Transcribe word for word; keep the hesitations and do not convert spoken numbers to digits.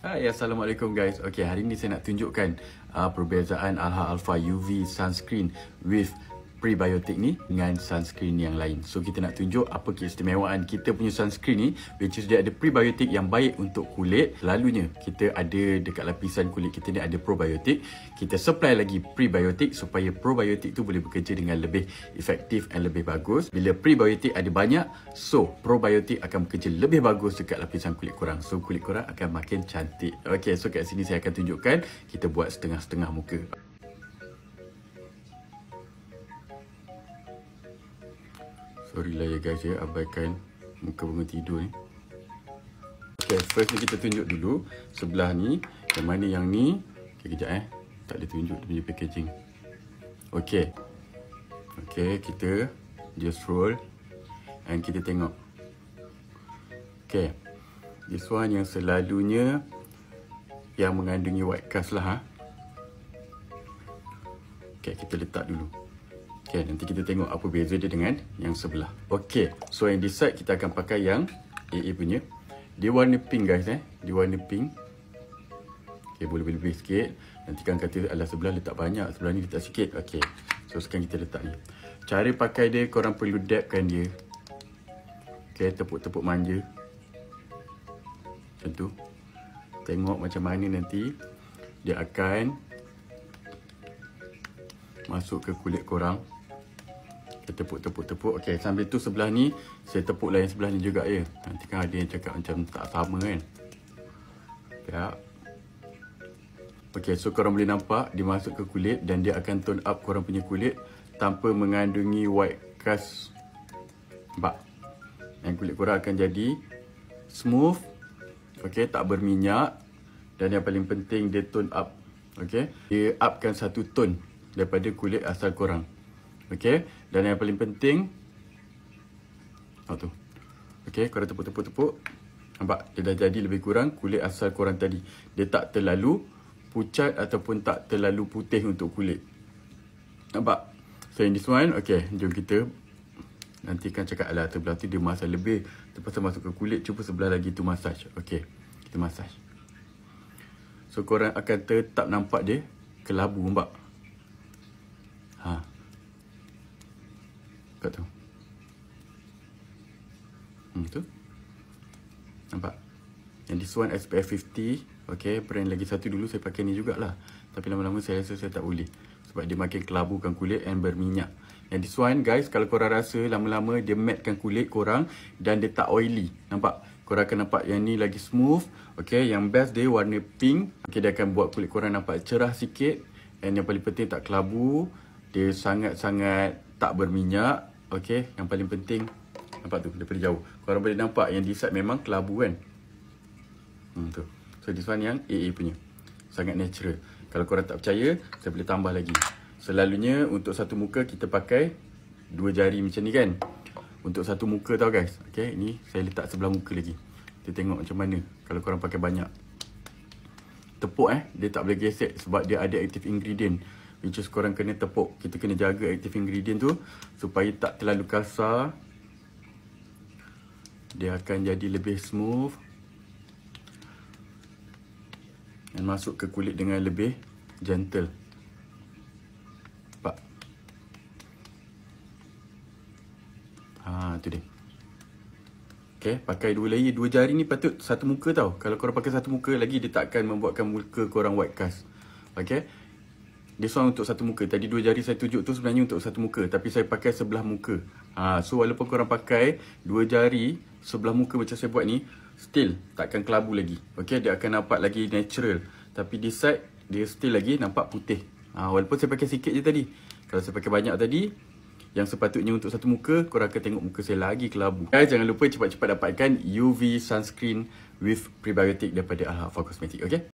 Hai, Assalamualaikum guys. Okay, hari ni saya nak tunjukkan uh, perbezaan Alha Alpha U V Sunscreen with prebiotic ni dengan sunscreen yang lain. So kita nak tunjuk apa keistimewaan kita punya sunscreen ni, which is dia ada prebiotic yang baik untuk kulit. Lalunya kita ada dekat lapisan kulit kita ni ada probiotic. Kita supply lagi prebiotic supaya probiotic tu boleh bekerja dengan lebih efektif dan lebih bagus. Bila prebiotic ada banyak, so probiotic akan bekerja lebih bagus dekat lapisan kulit korang. So kulit korang akan makin cantik. Okay, so kat sini saya akan tunjukkan. Kita buat setengah-setengah muka. Sorry lah ya guys ya, abaikan muka bangun tidur ni. Okay, first ni kita tunjuk dulu sebelah ni. Yang mana yang ni? Okay, kejap eh. Tak boleh tunjuk dia punya packaging. Okay. Okay, kita just roll. And kita tengok. Okay. This one yang selalunya yang mengandungi white cast lah ha. Okay, kita letak dulu. Okay, nanti kita tengok apa beza dia dengan yang sebelah. Okay, so yang this side kita akan pakai yang A A punya. Dia warna pink guys eh. Dia warna pink. Okay, boleh lebih sikit. Nanti kan kata alah sebelah letak banyak, sebelah ni letak sikit. Okay, so sekarang kita letak ni. Cara pakai dia, korang perlu dabkan dia. Okay, tepuk-tepuk manja. Macam tu. Tengok macam mana nanti dia akan masuk ke kulit korang. Kita tepuk-tepuk-tepuk. Okay, sambil tu sebelah ni saya tepuk lah yang sebelah ni juga ya. Nanti kan ada yang cakap macam tak sama kan. Ya. Okay, so korang boleh nampak dia masuk ke kulit dan dia akan tone up korang punya kulit tanpa mengandungi white cast. Nampak? Yang kulit korang akan jadi smooth. Okay, tak berminyak. Dan yang paling penting dia tone up. Okay, dia upkan satu tone daripada kulit asal korang. Okay, dan yang paling penting oh tu. Okay, korang tepuk-tepuk-tepuk. Nampak? Dia dah jadi lebih kurang kulit asal korang tadi. Dia tak terlalu pucat ataupun tak terlalu putih untuk kulit. Nampak? So in this one, okay, jom kita nanti kan cakap alah sebelah tu dia masaj lebih, terpaksa masuk ke kulit. Cuba sebelah lagi tu masaj. Okay, kita masaj. So korang akan tetap nampak dia kelabu, nampak? Ha. Kat tu. Hmm, tu. Nampak? Yang this one S P F fifty. Okay, brand lagi satu dulu saya pakai ni jugalah. Tapi lama-lama saya rasa saya tak boleh. Sebab dia makin kelabukan kulit and berminyak. Yang this one guys, kalau korang rasa lama-lama dia mattekan kulit korang dan dia tak oily. Nampak? Korang akan nampak yang ni lagi smooth. Okay, yang best dia warna pink. Okay, dia akan buat kulit korang nampak cerah sikit. And yang paling penting tak kelabu. Dia sangat-sangat tak berminyak. Okay, yang paling penting nampak tu daripada jauh. Korang boleh nampak yang di side memang kelabu kan. Hmm, tu. So this one yang A A punya. Sangat natural. Kalau korang tak percaya, saya boleh tambah lagi. Selalunya untuk satu muka kita pakai dua jari macam ni kan. Untuk satu muka tau guys. Okay, ni saya letak sebelah muka lagi. Kita tengok macam mana kalau korang pakai banyak. Tepuk eh, dia tak boleh gesek sebab dia ada active ingredient. Which is korang kena tepuk. Kita kena jaga active ingredient tu supaya tak terlalu kasar. Dia akan jadi lebih smooth dan masuk ke kulit dengan lebih gentle. Nampak? Ha, tu dia. Okay, pakai dua layer. Dua jari ni patut satu muka tau. Kalau korang pakai satu muka lagi, dia tak akan membuatkan muka korang white cast. Okay. This one untuk satu muka. Tadi dua jari saya tunjuk tu sebenarnya untuk satu muka. Tapi saya pakai sebelah muka. Ha, so walaupun korang pakai dua jari sebelah muka macam saya buat ni, still takkan kelabu lagi. Okay, dia akan nampak lagi natural. Tapi this side, dia still lagi nampak putih. Ha, walaupun saya pakai sikit je tadi. Kalau saya pakai banyak tadi, yang sepatutnya untuk satu muka, korang akan tengok muka saya lagi kelabu. Guys, jangan lupa cepat-cepat dapatkan U V Sunscreen with Prebiotic daripada Alha Alpha Cosmetics. Okay?